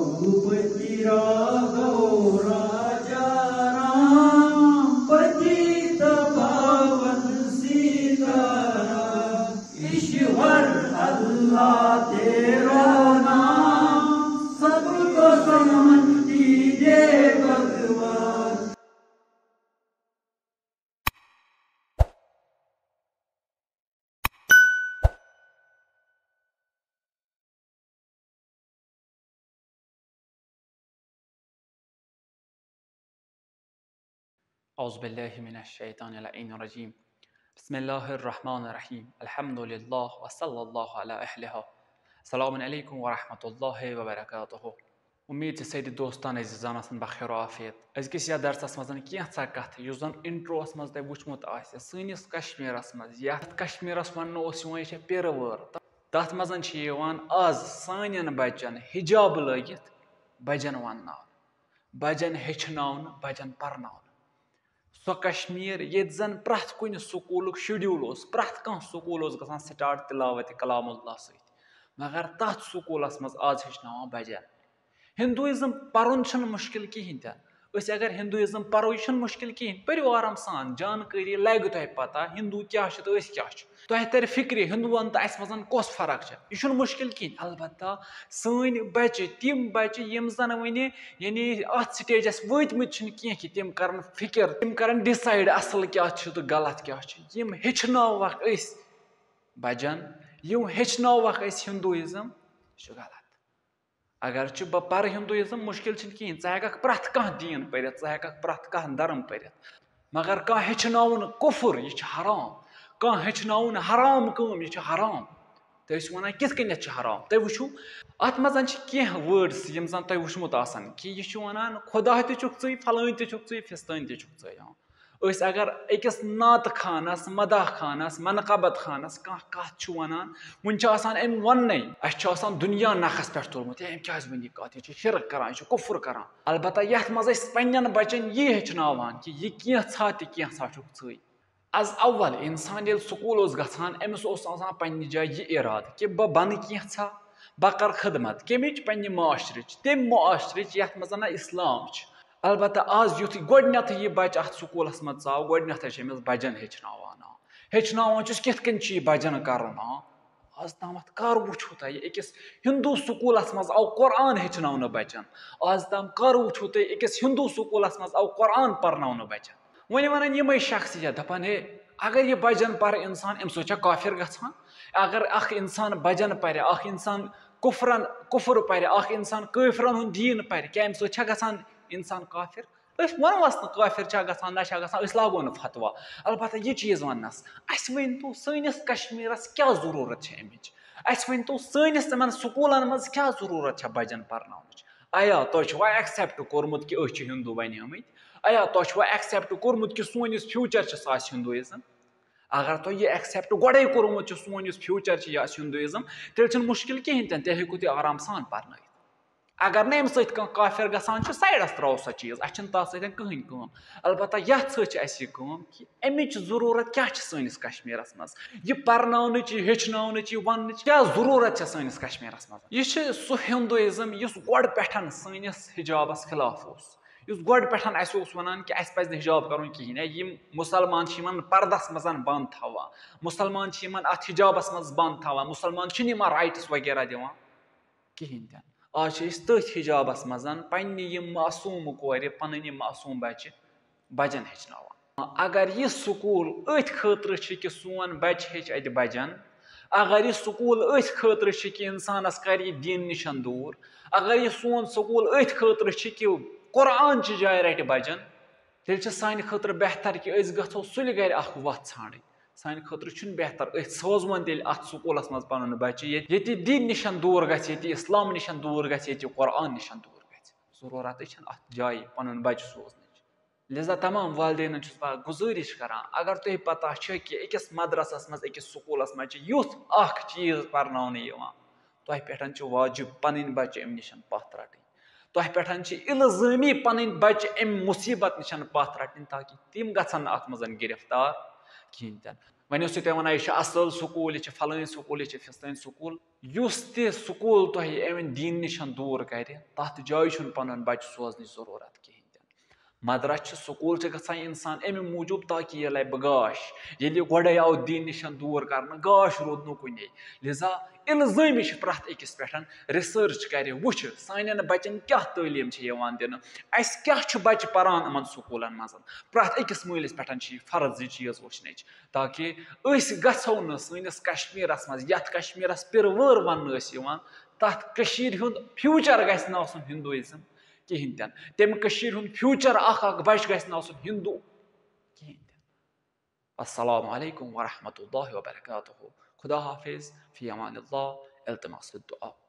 रघुपति राघव राजा राम पतित पावन सीताराम। ईश्वर अल्लाह तेरा नाम सबको समझती दे भगवान। औज़ुबिल्लाहिमिनश्शैतानिर्रजीम। बिस्मिल्लाहिर्रहमानिर्रहीम। अल्हम्दुलिल्लाह व सल्लल्लाहु अला अहलिहा। अस्सलामु अलैकुम व रहमतुल्लाहि व बरकातुहू। उम्मीद से सैदी दोस्तान अज़ीज़ान आसन बखैर व आफियत। अज़किस या दर्सस मज़न कैंसा कथ युस जन इंट्रोस मज़ तोह वुचमुत आसि सनिस कश्मीरस मज़ यथ कश्मीरस वन्नो ओस यिवान यह पिरवयर तथ मज़न छ यिवान आज सानियन बच्चन हिजाब लगित बजन वन्नावन बजन हेचनावन बजन परनावन। सो कश्मीर ये जन प्रथ कुन स्कूल शेड्यूल प्रथ कह स्कूल गसान स्टार्ट तिलावत कलामुल्लाह सत मगर तथ स्कूलस मज आज हेचनावान बजन। हिंदुइज्म पर्न मुश्किल कहें तन अगर हिंदुइज्म परो यह मुश्किल कहें परो आराम सान जानकारी लग तुह पता हिंदू क्या तो क्या तुह तर फिक्र हिंदुवन तो अस मज कस फर्क यह मुश्किल कहें। अलबत्ता सन बच्चे तिम बच्चे यम जन वे यानी अत स्टेजस वतमत कह कि तिम कर फिक्र तिम कर डिसाइड असल क्या तो गलत क्या यम हेचनवक बजन यम हेचनवक हिंदुइज्म गलत। अगर बह पर हिंदुइज्म मुश्किल कहें हेक प्रथ कह दीन पर हेक प्रथ कह धर्म पर मगर कह हेचनावन कुफर यह हराम कह हेचनावन हराम कम यह हराम। तुम वन कित कन हराम तुम वो अत मज कह वर्ड्स यम जन तुम वुचमुत आसन कि यह वनान खुदा तुक ी फलान तुक ी फिस्तान तुक अगर अकिस नात खानस मदाह खानस मनकबत खानस कत वनान वन अम वन अस दुनिया नखस पे तुलमुत अम क्या वन यह कत यह शिरक कर कुफर कर। अलबत्ता ये मज पन्न बच्चन यह हेचनावान कि यह कैसा तुक ी अज अव्वल इंसान ये स्कूल गसान अमिस पन्ने जाय यह इराद कि बह बन कैसा बह कर खदमत कमिच पन्ने माशरच तम माशरच यथ मज इस्लाम। अलबत्ता आज युथ गोडनथ यह बच्चे अत स्कूलस मज आव गोडनथ अमिस बजन हेचनावान कित कन बजन कर आज तम कर वो तुम अकिस हिंदू स्कूलस मज आव कुरान हेचन बच्चन आज तम कर वो तुम अकिस हिंदू स्कूलस मज आव कुरान पर्न बच्चन वन वन यम शख्सियत दपान हे अगर यह बजन पर इंसान अम सो काफिर गसान अगर इंसान बजन पर इंसान कुफर पर इंसान काफिरन हुंद दीन पर क्या अम सो गसान इंसान काफिर वनवस काफिर गसान ना गसान लागो न फतवा। अलबत्ता यह चीज़ वनस अस वन तो सनिस कश्मीरस क्या जरूरत अमिच अस वन तो सनिस तमन स्कूलन मज क्या जरूरत बजन पर्न आया तुम एक्सेप्ट कोर्मुत कि हिंदू बनिमत आया तुम एक्सेप्ट कोर्मुत कि सोन फ्यूचर हिंदुइज्म। अगर तुम यह एक्सेप्ट गोड़े कोर्मुत सोन फ्यूचर हिंदुइज्म तेल मुश्किल कहें तेल हेकू तुम आराम सान पर्न। अगर न अम काफिर गसान साइडस त्रो सो चीज़ अस तथ कहें कम। अलबत्ता ये कि अमिच जरूरत क्या सनिस कश्मीरस मज यह पर्न हेचन वन क्या जरूरत सनिस कश्मीरस मज यह सह हिंदुइज्म इस गोड़ पे सनिस हिजाबस खिलाफ गोड़ पे वन कि अस पज हिजाब कर कहें यम मुसलमान पर्दस मज बंद थवान मुसलमान अत हिजाबस मज बंद थवान मुसलमान राइट्स वगैरह दिवान कहें तन। आज तथ हिजाबस मज पन्ने मासूम कोर पन मासूम बच्चे बजन हेचनावान। अगर यह स्कूल अथ खतर कि सोन बच्चे हेच अत बजन अगर यह स्कूल अथ खतर कि इंसानस कर दीन निश दूर अगर यह सोन स्कूल अथ खतर कि कुरान जाय रट बजन तेल सान खतर बेहतर कि गो सुल गर वत ान सान खतर बेहतर सोजवन तेल अत स्कूलस मज पन बच्चे ये दीन निश दूर ग इस्लाम निश दूर ग कुरान निश दूर ग जरूरत अत जाय पन बच्चे सोजन। लिजा तमाम वालदेन गुजारिश करान अगर तुम पता कि अकिस मदरसस मज अकिस स्कूलस मज युथ चीज़ पर्न तुह पे वाजिब पन बच्चे अम निश पथ रट तुह पे इल्ज़ामी पन बच्चे अम मुसीबत निश पथ रट ताकि तिम गन अत मज गिरफ्तार कहें तन। वन तुम वन यह असल स्कूल यह फलान स्कूल यह फिस्तान स्कूल युस तह स्कूल तुम अमन दीन निश दूर कर तथ जाय पन बच्चे सोजन जरूरत कहें मदरस स्कूल गसान इंसान अमे मूजूब ताकि ये लै गाश ये गोड़े आव दीन निश दूर कर गाश रूद नुकुन लिजा इल्जामी प्रथ अकिस पे रिसर्च कर वुच सान बच्चन क्या तालीम दिन क्या बच्चे पारान इन स्कूलन मज प्रथ अकिस मालिस पे फर्ज यह चीज़ वुचन ताकि गो न सस कश्मीरस मज ये कश्मीरस पिरवर वन तथ फ्यूचर गु हिंदुइज्म कहें तम फ्यूचर बच गु हिंदू कहें अस्सलामु अलैकुम वरहमतुल्लाहि वबरकातुहू खुदा हाफिज़ फ़ी अमानिल्लाह इल्तिमास दुआ।